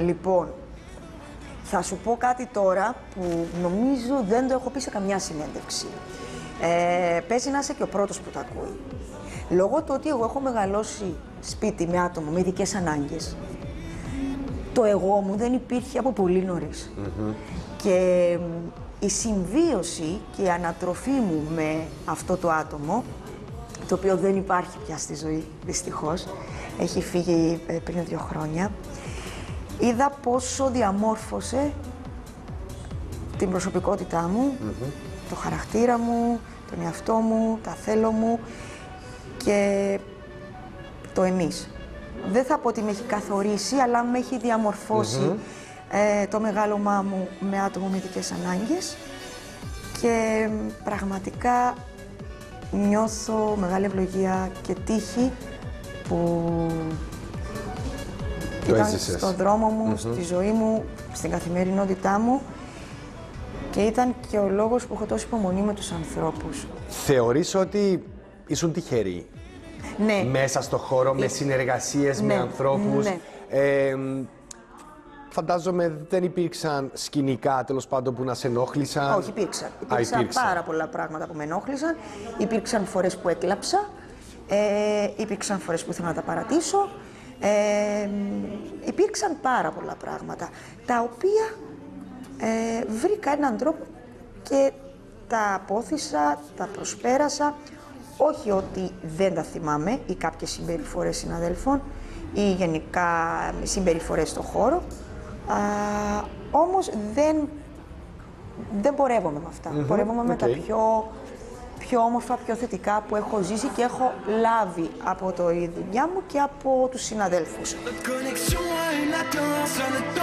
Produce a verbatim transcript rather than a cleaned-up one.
Λοιπόν, θα σου πω κάτι τώρα που νομίζω δεν το έχω πει σε καμιά συνέντευξη. Ε, παίζει να είσαι και ο πρώτος που το ακούει. Λόγω του ότι εγώ έχω μεγαλώσει σπίτι με άτομο με ειδικές ανάγκες, το εγώ μου δεν υπήρχε από πολύ νωρίς. Mm-hmm. Και η συμβίωση και η ανατροφή μου με αυτό το άτομο, το οποίο δεν υπάρχει πια στη ζωή, δυστυχώς, έχει φύγει πριν δύο χρόνια, είδα πόσο διαμόρφωσε την προσωπικότητά μου, mm-hmm. το χαρακτήρα μου, τον εαυτό μου, τα θέλω μου και το εμείς. Δεν θα πω ότι με έχει καθορίσει, αλλά με έχει διαμορφώσει mm-hmm. ε, το μεγάλωμά μου με άτομο με ειδικές ανάγκες και πραγματικά νιώθω μεγάλη ευλογία και τύχη που το ήταν έζησες στον δρόμο μου, mm-hmm. στη ζωή μου, στην καθημερινότητά μου και ήταν και ο λόγος που έχω τόση υπομονή με τους ανθρώπους. Θεωρείς ότι ήσουν τυχεροί? Ναι. Μέσα στο χώρο, με συνεργασίες, ναι. με ανθρώπους. Ναι. Ε, φαντάζομαι δεν υπήρξαν σκηνικά, τέλος πάντων, που να σε ενόχλησαν. Όχι, υπήρξαν. Υπήρξαν, Α, υπήρξαν πάρα πολλά πράγματα που με ενόχλησαν. Υπήρξαν φορές που έκλαψα. Ε, υπήρξαν φορές που ήθελα να τα παρατήσω. Ε, υπήρξαν πάρα πολλά πράγματα, τα οποία ε, βρήκα έναν τρόπο και τα απόθυσα, τα προσπέρασα. Όχι ότι δεν τα θυμάμαι ή κάποιες συμπεριφορές συναδέλφων ή γενικά συμπεριφορές στο χώρο, α, όμως δεν, δεν πορεύομαι με αυτά. Mm-hmm. Πορεύομαι okay. με τα πιο, πιο όμορφα, πιο θετικά που έχω ζήσει και έχω λάβει από το η δουλειά μου και από τους συναδέλφους.